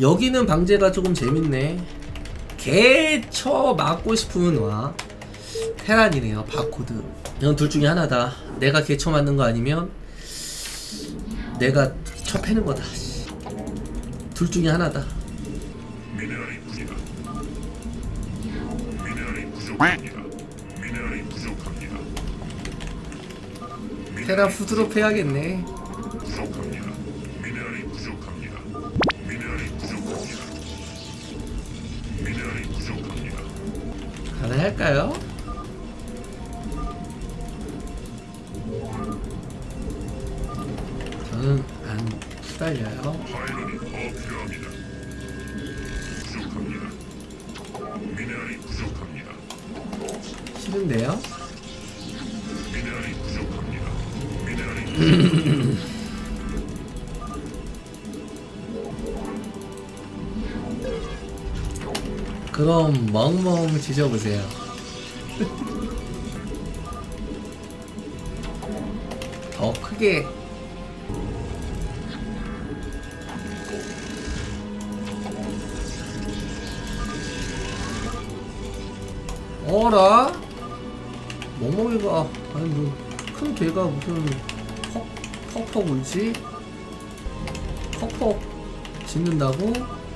여기는 방제가 조금 재밌네. 개쳐 맞고 싶으면 와. 테란이네요. 바코드. 이건 둘 중에 하나다. 내가 개쳐 맞는 거 아니면 내가 쳐 패는 거다. 둘 중에 하나다. 미네랄이 부족합니다. 미네랄이 부족합니다. 미네랄이 부족합니다. 테란 후드롭 해야겠네. 부족합니다. 미네랄이 부족합니다. 미네랄이 부족합니다. 미네랄이 부족합니다. 가능할까요? 저는 안 후달려요. 파일런이 더 필요합니다. 부족합니다. 미네랄이 부족합니다. 싫은데요? 미네랄이 부족합니다. 미네랄이 그럼 멍멍 지져보세요. 더 크게. 어라? 멍멍이가 아니 뭐 큰 개가 무슨 퍽퍽 울지? 퍽퍽 짖는다고?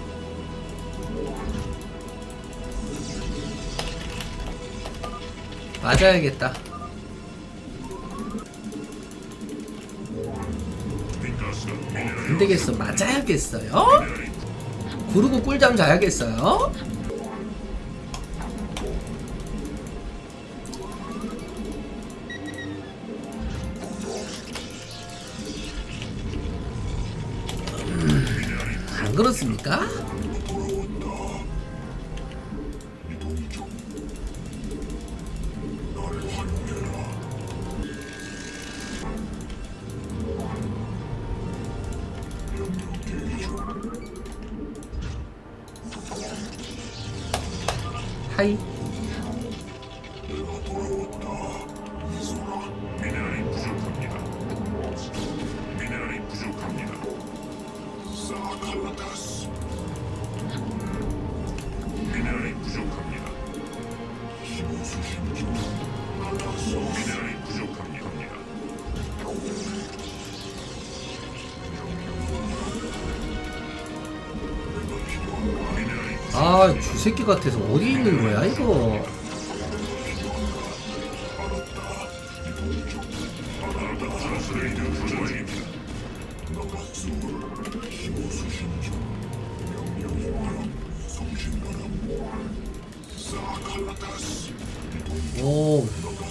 맞아야겠다. 안 되겠어. 맞아야겠어요? 구르고 꿀잠 자야겠어요? 안 그렇습니까? 하이. 미네랄이 부족합니다. 미네랄이 부족합니다. 미네랄이 부족합니다. 미네랄이 부족합니다. 아, 쥐새끼 같아서 어디 있는 거야, 이거? 오.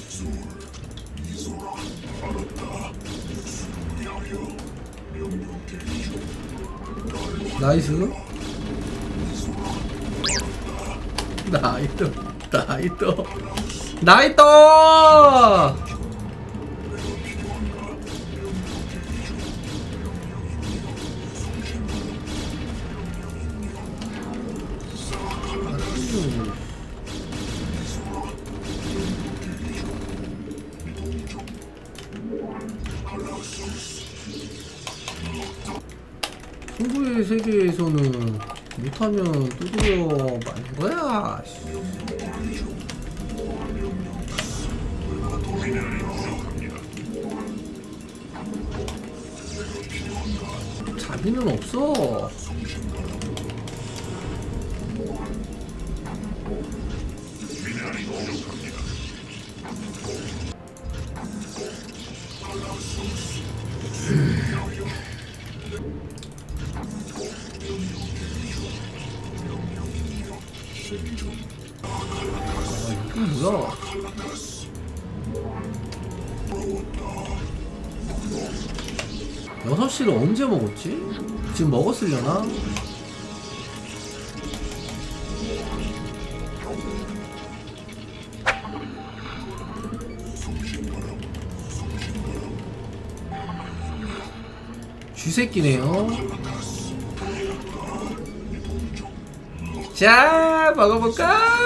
나이스. 나이트. 승부의 세계에서는 못하면 두드려 맞는 거야. 자비는 없어. 이건 뭐야? 6시를 언제 먹었지? 지금 먹었으려나? 쥐새끼네요. 자, 먹어볼까?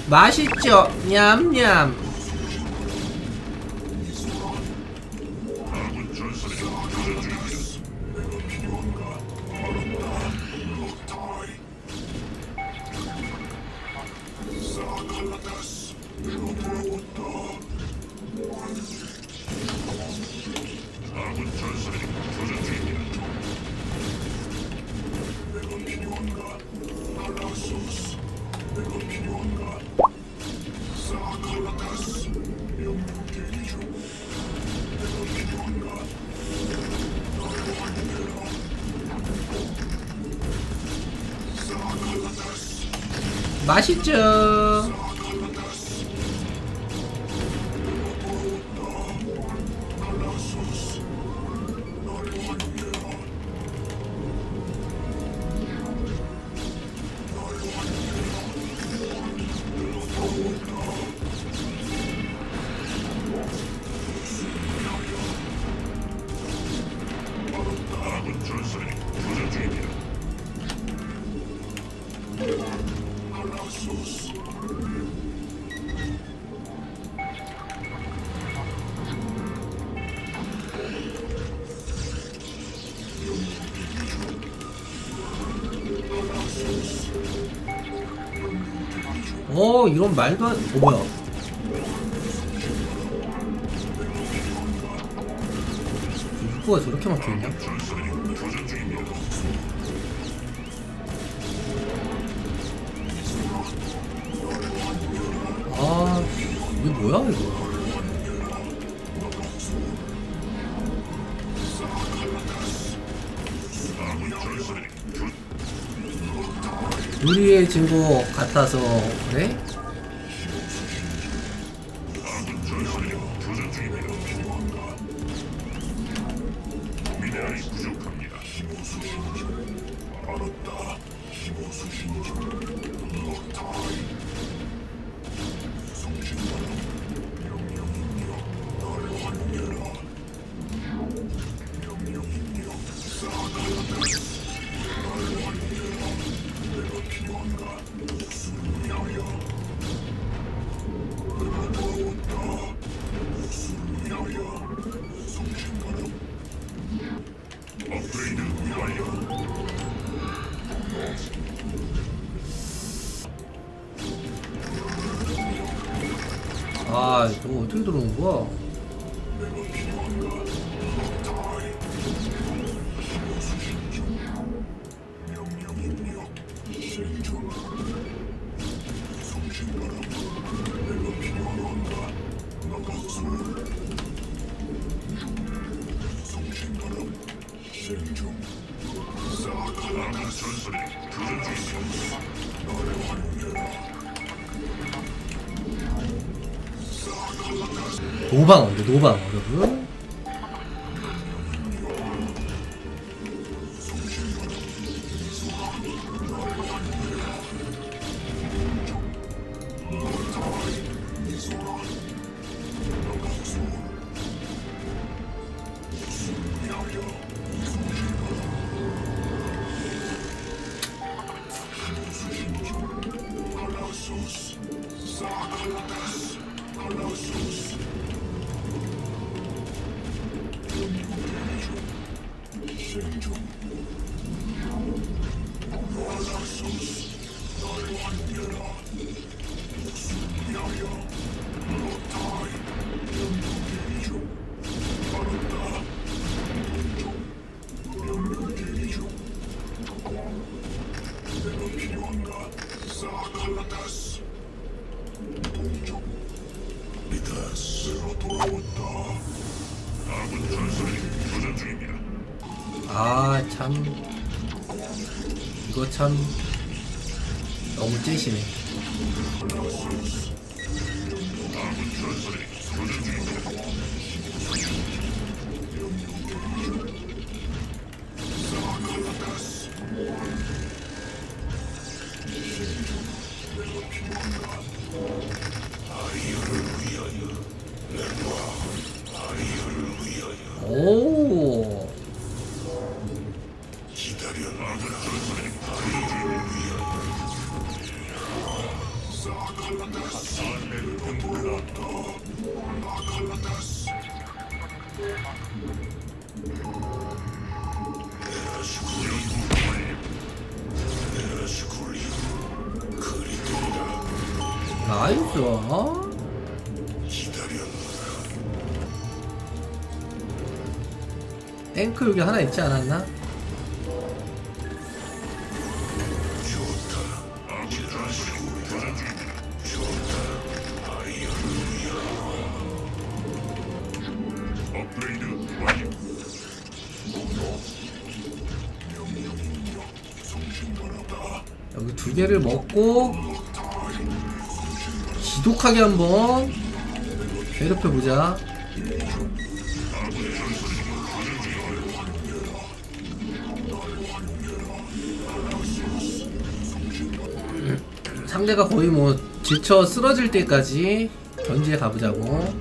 맛있죠? 냠냠. 아군 전선이 교전 중입니다. 아군 전선이 교전 중입니다. 맛있죠? 아군 전선이 교전 중입니다. 이런 말도 안. 뭐야? 입구가 저렇게 막혀있냐? 전선이 교전 중입니다. 아, 이게 뭐야 이거? 아군 전선이 교전 유리해진 거 같아서 그래? 아군 전선이 교전 중입니다. 미네랄이 부족합니다. 업그레이드 완료. 아, 저거 어떻게 들어오는 거야? 아군 전선이 교전 중입니다. 노방 언제 노방 여러분? 아군 전선이 교전 중입니다. 아, 참. 이거 참 너무 째시네. 아군 전선이 교전 중입니다. 오. 아군 전선이 교전 중입니다. 나이스. 탱크 여기 하나 있지 않았나? 업그레이드 완료. 여기 두 개를 먹고 지독하게 한번 괴롭혀보자. 상대가 거의 뭐 지쳐 쓰러질 때까지 견지해 가보자고.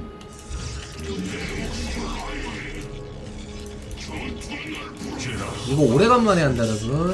이거 오래간만에 한다 여러분.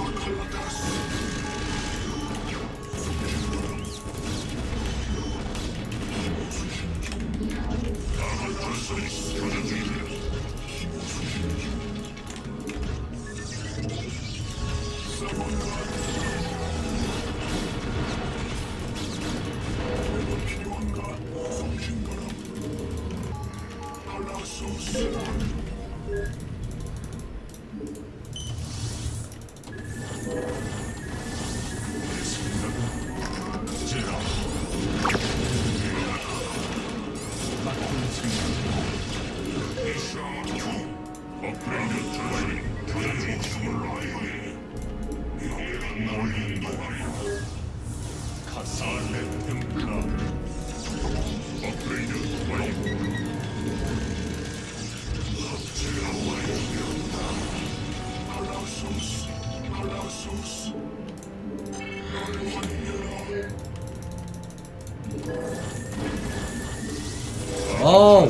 어우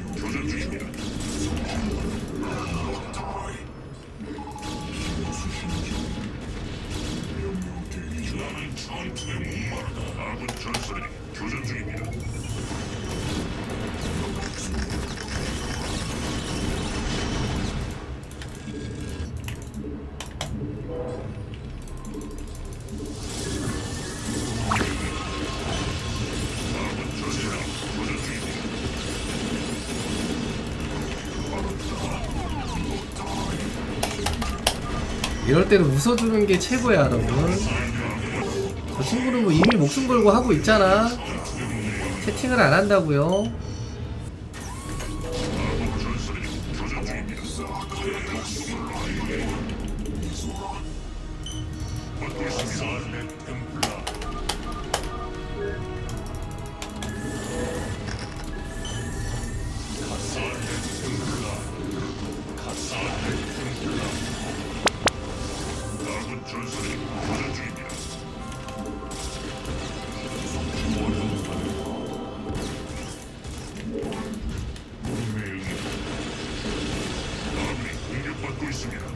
아군 전설이 교전 중입니다. 이럴 때는 웃어주는 게 최고야 여러분. 저 친구는 뭐 이미 목숨 걸고 하고 있잖아. 채팅을 안 한다고요. 공격받고 있습니다.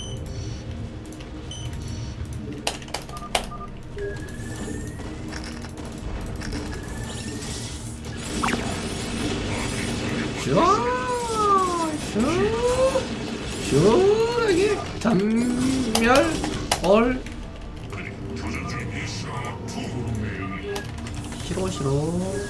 시원하게 전멸 얼 싫어 싫어.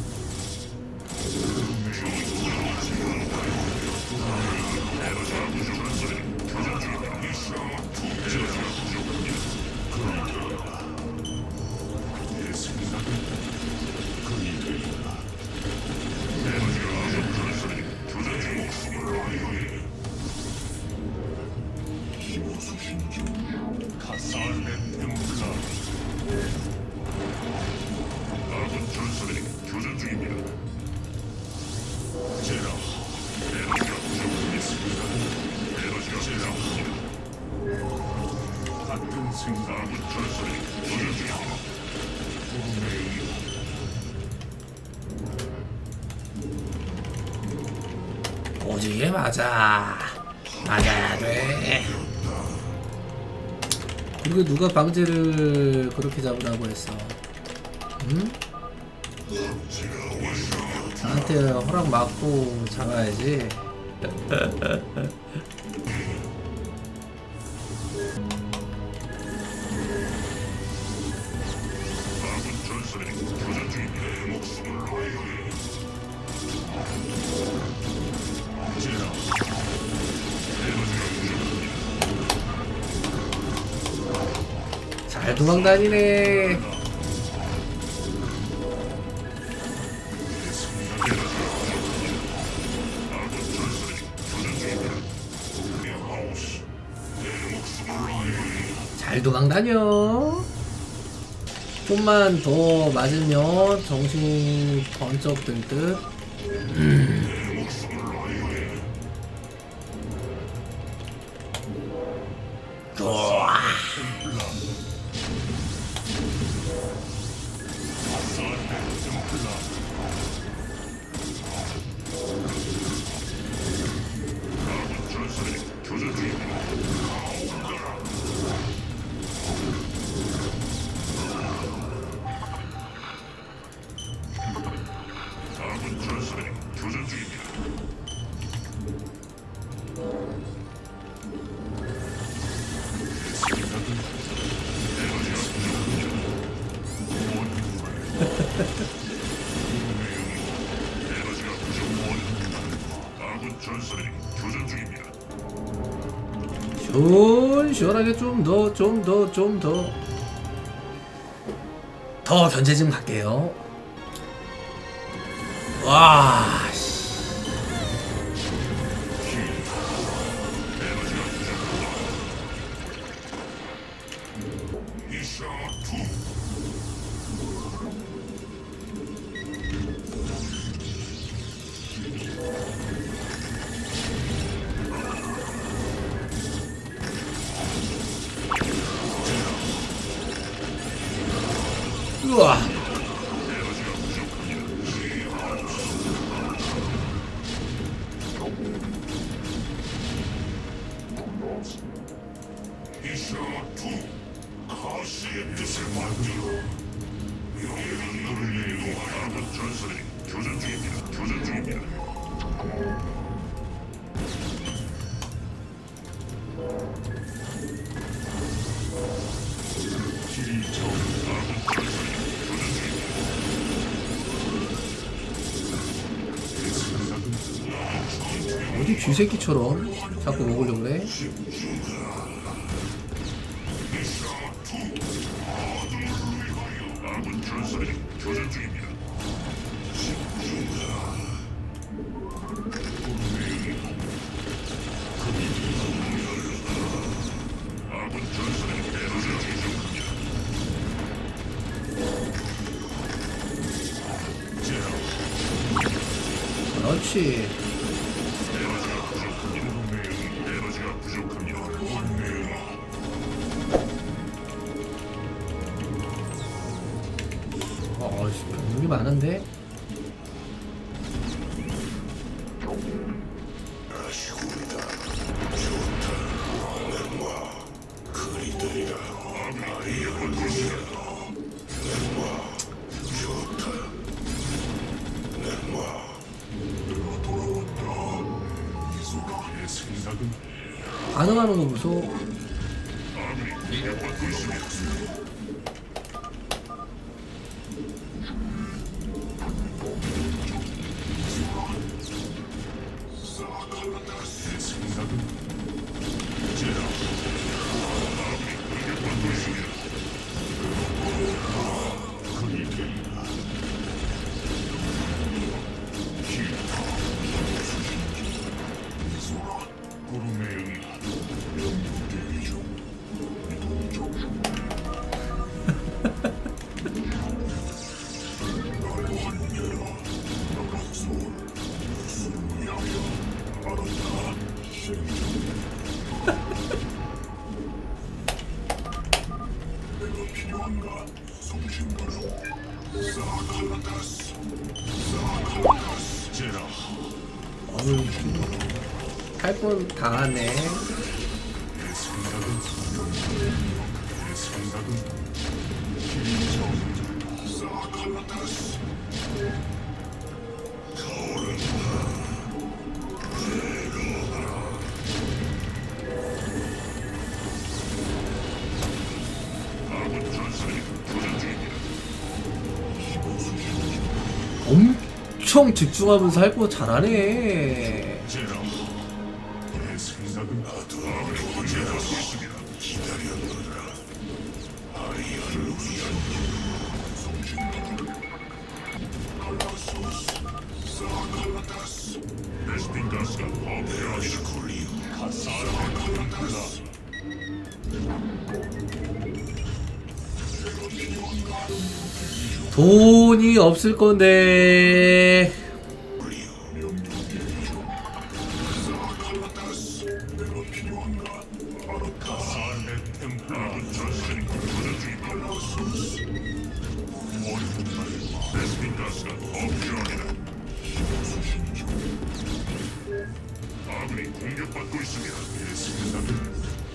아군 전설이 교전 중입니다. 에너지가 부족합니다. 같은 생각. 아군 전설이 교전 중입니다. 오지게 맞아. 맞아야 돼. 그리고 누가 방제를 그렇게 잡으라고 했어? 응? 나한테 허락 받고 잡아야지. 아군 전설이 교전 중입니다. 도망다니네. 잘 도망다녀. 좀만 더 맞으면 정신 번쩍 들 듯. 좋아. 시원하게 좀 더 견제 좀 갈게요. 와, 씨. 우와. 어디 쥐새끼처럼 자꾸 먹으려고 그래? 그렇지. 병력이 많은데? 반응하는 거 무서워. 할 뻔 당하네. 엄청 집중하면서 할 거 잘하네. 생각은 나도 기다렸습니다. 기다렸노라. 베스핀 가스가 더 필요합니다. 돈이 없을 건데. 아군 전선이 교전 중입니다. 베스핀 가스가 더 필요합니다. 아군이 공격받고 있습니다. 내 생각은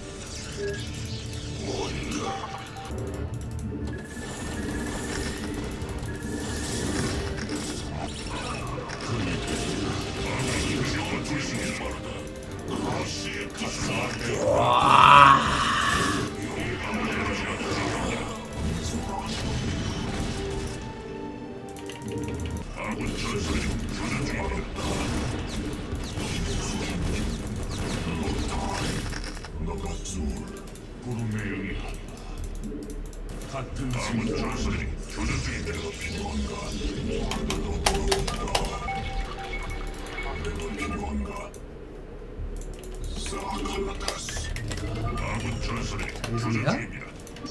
아군이 공격받고 있습니다. 러시의 가스가 아군 전선이 교전 중입니다. 구름의 영이 같은 아군 전선이 교전 중입니다. 아군 전선이 교전 무슨이야? 중입니다.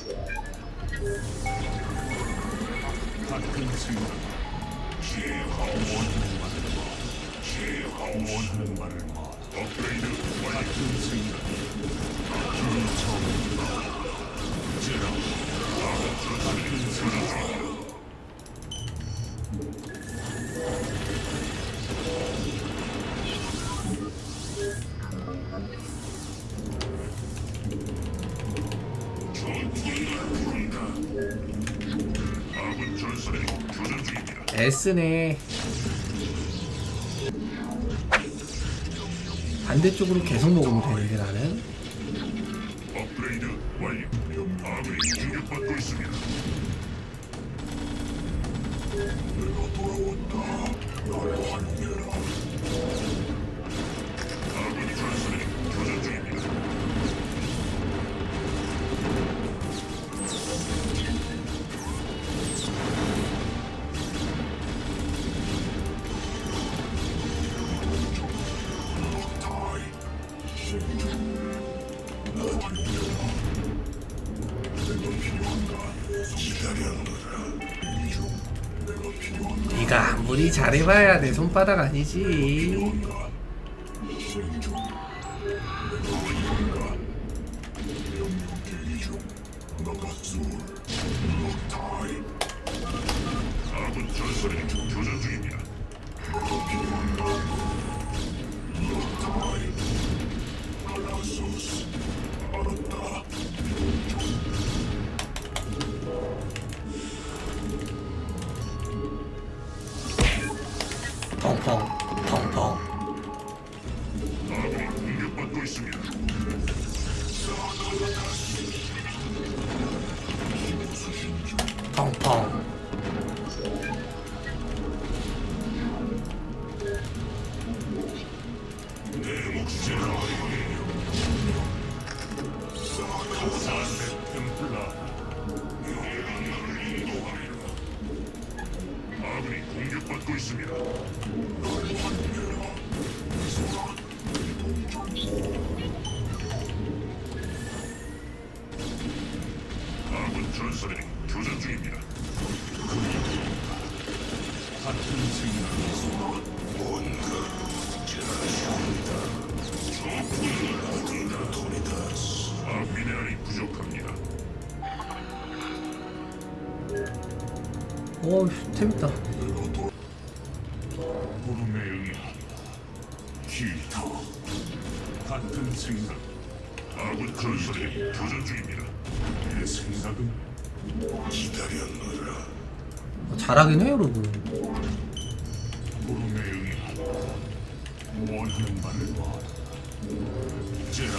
같은 생각. 원하는 말을 말. 업그레이드 완료. 같은 생각. 제라. 아군 전선이 교전 중입니다. 아군 전선이 교전 중입니다. S네. 반대쪽으로 계속 먹으면 되는데 나는. 업그레이드 완료. 아군이 공격받고 있습니다. 아군 전선이 교전 중입니다. 네가 아무리 잘해봐야 내 손바닥 아니지. 아군 전선이 교전 중입니다. 펑펑 펑펑. 아군이 공격받고 있습니다. 펑펑. 내 목숨을 아군이 공격받고 있습니다. 아군 전선이 교전 중입니다. 같은 생각. 아, 미네랄이 부족합니다. 오, 재밌다. 구름의 응이야. 기타. 같은 생각. 아군 전선이 교전 중입니다. 내 생각은 기다렸노라. 잘하긴 해요, 여러분. 구름의 응이야. 원하는 말을 말. 제라.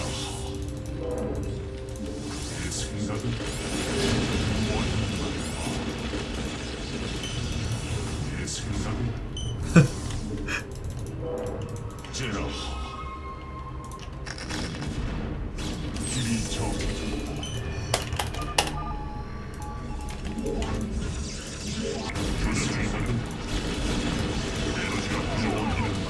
내 생각은 원하는 말을 말. 내 생각은 제라. 길이 정해져. 교전 중입니다. 에너지가 부족합니다.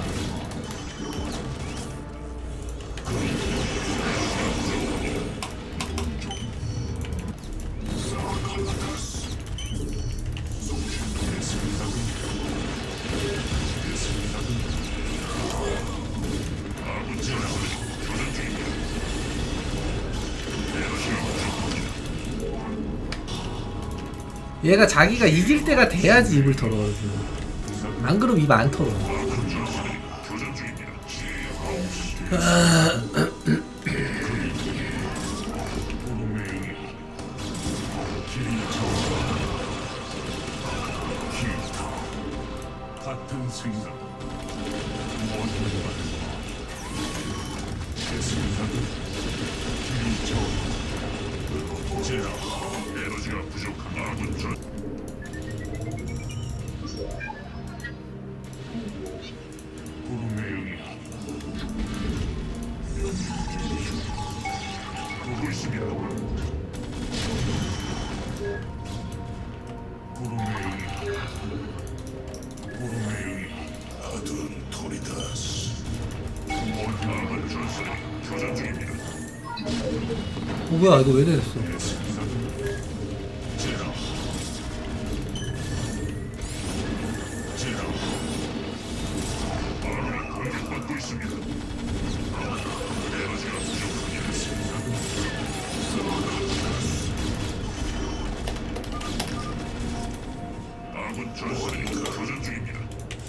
얘가 자기가 이길 때가 돼야지 입을 털어. 안 그러면 입 안 털어. 같은 생각, 원하는 바내 생각은 길이 차오른다. 제라, 에너지가 부족한 아군 전. 구름의 영이야. 보고 있습니다. 구름의 영이야. 구름의 영이야. 아둔 토리다스. 원하는 전설이 교전 중입니다. 뭐야 이거 왜 내렸어? 내 생각은 제라. 제라. 아군이 공격받고 있습니다. 에너지가 부족한 내 생각은 아군 전설이 교전 중입니다.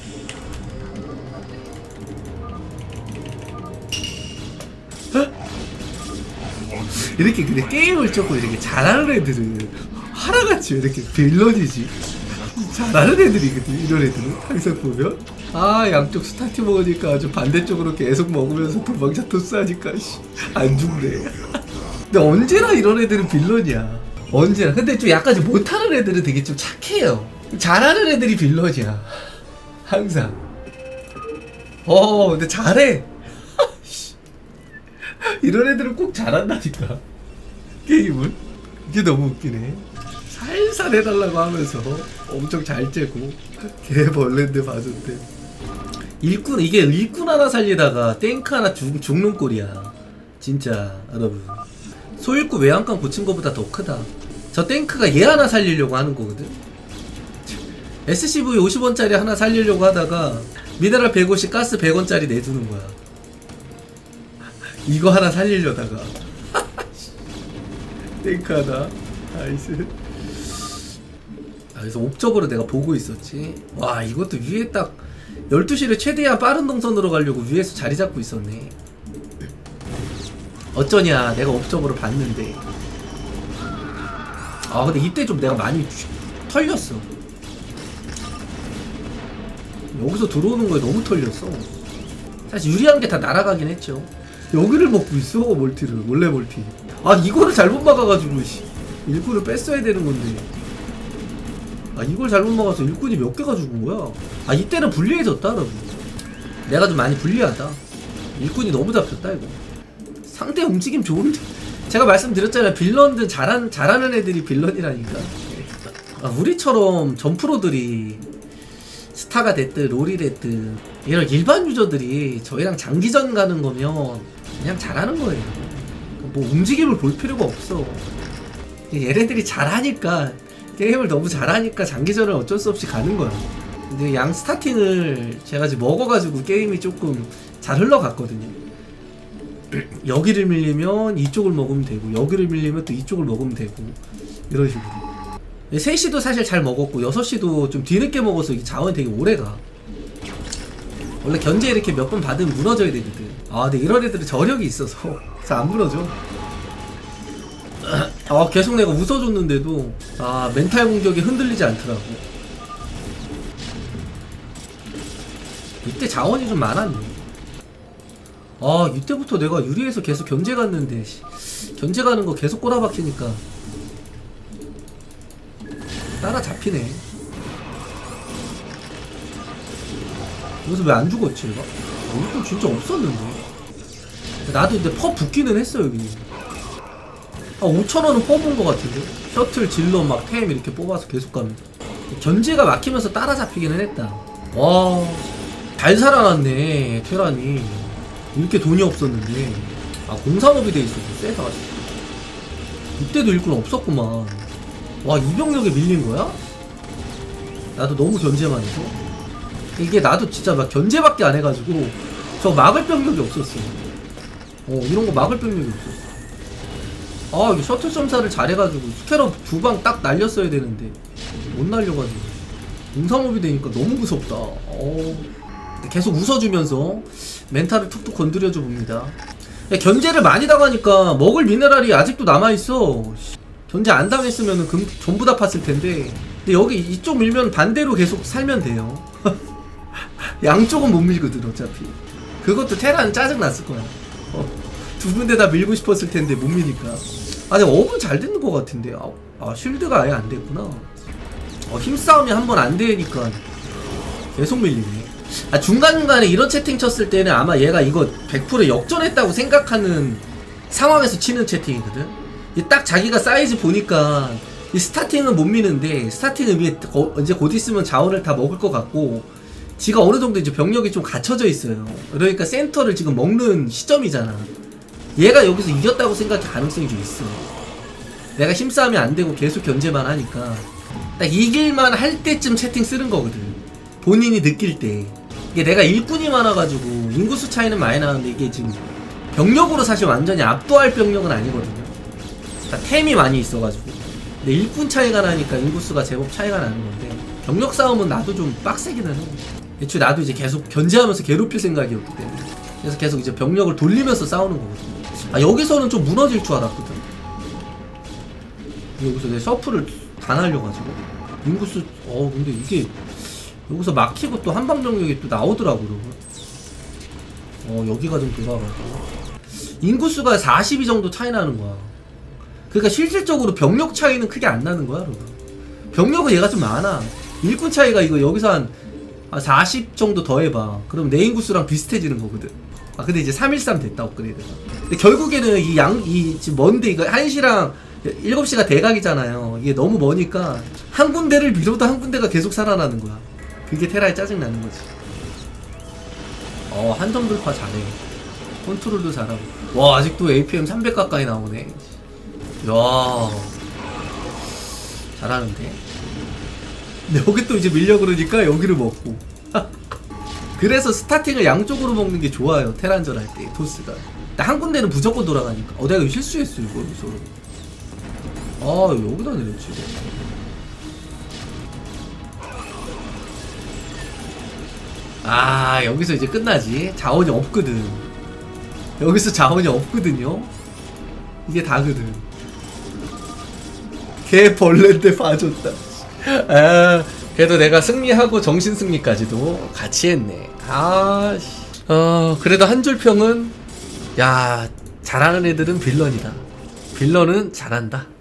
이렇게 근데 게임을 조금 이렇게 잘하는 애들은 하나같이 왜 이렇게 빌런이지? 잘하는 애들이거든 이런 애들은 항상 보면. 아 양쪽 스타트 먹으니까 아주 반대쪽으로 계속 먹으면서 도망자 토스하니까 안 죽네. 근데 언제나 이런 애들은 빌런이야. 언제나. 근데 좀 약간 좀 못하는 애들은 되게 좀 착해요. 잘하는 애들이 빌런이야 항상. 근데 잘해. 이런 애들은 꼭 잘한다니까 게임을. 이게 너무 웃기네. 살살 해달라고 하면서 엄청 잘 째고 개벌레인데 봐준대. 일꾼, 이게 일꾼 하나 살리다가 탱크 하나 죽는 꼴이야 진짜 여러분. 소일꾼 외양간 고친 거보다 더 크다. 저 탱크가 얘 하나 살리려고 하는 거거든. SCV 50원짜리 하나 살리려고 하다가 미네랄 150, 가스 100원짜리 내주는 거야. 이거 하나 살리려다가 탱크 하나. 나이스. 그래서 옵적으로 내가 보고 있었지. 와 이것도 위에 딱 12시를 최대한 빠른 동선으로 가려고 위에서 자리 잡고 있었네. 어쩌냐 내가 옵적으로 봤는데. 근데 이때 좀 내가 많이 털렸어. 여기서 들어오는 거에 너무 털렸어. 사실 유리한 게 다 날아가긴 했죠. 여기를 먹고 있어 멀티를. 원래 멀티. 이거를 잘못 막아가지고 일꾼을 뺐어야 되는 건데. 이걸 잘못 막아서 일꾼이 몇 개가 죽은 거야. 이때는 불리해졌다 여러분. 내가 좀 많이 불리하다. 일꾼이 너무 잡혔다 이거. 상대 움직임 좋은데. 제가 말씀드렸잖아요. 빌런들 잘하는 애들이 빌런이라니까. 우리처럼 전프로들이 스타가 됐든 롤이 됐든 이런 일반 유저들이 저희랑 장기전 가는 거면 그냥 잘하는 거예요. 뭐 움직임을 볼 필요가 없어. 얘네들이 잘하니까, 게임을 너무 잘하니까 장기전을 어쩔 수 없이 가는 거야. 근데 양 스타팅을 제가 지금 먹어가지고 게임이 조금 잘 흘러갔거든요. 여기를 밀리면 이쪽을 먹으면 되고, 여기를 밀리면 또 이쪽을 먹으면 되고, 이런 식으로. 3시도 사실 잘 먹었고 6시도 좀 뒤늦게 먹어서 이 자원이 되게 오래가. 원래 견제 이렇게 몇 번 받으면 무너져야 되거든. 근데 이런 애들은 저력이 있어서 잘 안 무너져. 계속 내가 웃어줬는데도 멘탈 공격이 흔들리지 않더라고. 이때 자원이 좀 많았네. 이때부터 내가 유리에서 계속 견제 갔는데 견제 가는 거 계속 꼬라박히니까 따라잡히네. 여기서 왜 안 죽었지 얘가? 이거 진짜 없었는데. 나도 근데 퍼 붙기는 했어 여기. 5,000원은 뽑은 것 같은데? 셔틀, 질러, 막 템 이렇게 뽑아서 계속 가면 견제가 막히면서 따라잡히기는 했다. 와, 잘 살아났네 테란이. 이렇게 돈이 없었는데. 공산업이 돼 있어서 세다. 이때도 일꾼 없었구만. 와, 이 병력에 밀린 거야? 나도 너무 견제만 해서. 이게 나도 진짜 막 견제밖에 안 해가지고 저 막을 병력이 없었어. 이런 거 막을 병력이 없었어. 이거 셔틀 점사를 잘해가지고 스캐럽 2방 딱 날렸어야 되는데 못 날려가지고 공삼업이 되니까 너무 무섭다. 계속 웃어주면서 멘탈을 툭툭 건드려줘 봅니다. 견제를 많이 당하니까 먹을 미네랄이 아직도 남아있어. 견제 안 당했으면 전부 다 팠을 텐데. 근데 여기 이쪽 밀면 반대로 계속 살면 돼요. 양쪽은 못 밀거든 어차피. 그것도 테라는 짜증났을 거야. 두 군데 다 밀고 싶었을 텐데 못 미니까. 근데 업은 잘 되는 것 같은데. 쉴드가 아예 안 됐구나. 힘싸움이 한 번 안 되니까 계속 밀리네. 중간중간에 이런 채팅 쳤을 때는 아마 얘가 이거 100% 역전했다고 생각하는 상황에서 치는 채팅이거든. 딱 자기가 사이즈 보니까 이 스타팅은 못 미는데 스타팅을 위해 이제 곧 있으면 자원을 다 먹을 것 같고 지가 어느 정도 이제 병력이 좀 갖춰져 있어요. 그러니까 센터를 지금 먹는 시점이잖아. 얘가 여기서 이겼다고 생각할 가능성이 좀 있어. 내가 힘싸움이 안 되고 계속 견제만 하니까 딱 이길만 할 때쯤 채팅 쓰는 거거든. 본인이 느낄 때. 이게 내가 일꾼이 많아가지고 인구수 차이는 많이 나는데 이게 지금 병력으로 사실 완전히 압도할 병력은 아니거든요. 템이 많이 있어가지고. 근데 일꾼 차이가 나니까 인구수가 제법 차이가 나는 건데 병력 싸움은 나도 좀 빡세기는 해. 애초에 나도 이제 계속 견제하면서 괴롭힐 생각이었기 때문에 그래서 계속 이제 병력을 돌리면서 싸우는 거거든요. 여기서는 좀 무너질 줄 알았거든. 여기서 내 서프를 다 날려가지고 인구수 근데 이게 여기서 막히고 또 한방병력이 또 나오더라고. 그러고 여기가 좀 돌아가지고 인구수가 42 정도 차이 나는 거야. 그러니까 실질적으로 병력 차이는 크게 안 나는 거야. 여러분. 병력은 얘가 좀 많아. 일꾼 차이가 이거 여기서 한 40 정도 더 해봐. 그럼 내 인구수랑 비슷해지는 거거든. 근데 이제 313 됐다 업그레이드가. 근데 결국에는 지금 먼데 이거 1시랑 7시가 대각이잖아요. 이게 너무 머니까 한 군데를 밀어도 한 군데가 계속 살아나는 거야. 그게 테라에 짜증나는 거지. 한정 돌파 잘해. 컨트롤도 잘하고. 와, 아직도 APM 300 가까이 나오네. 야, 잘하는데. 근데 여기 또 이제 밀려 그러니까 여기를 먹고. 그래서 스타팅을 양쪽으로 먹는 게 좋아요. 테란전 할 때 토스가. 한 군데는 무조건 돌아가니까. 내가 이거 실수했어 이거 여기서. 여기다 내렸지. 여기서 이제 끝나지. 자원이 없거든. 여기서 자원이 없거든요. 이게 다거든. 개 벌레인데 봐줬다. 그래도 내가 승리하고 정신승리까지도 같이 했네. 그래도 한 줄평은 야, 잘하는 애들은 빌런이다. 빌런은 잘한다.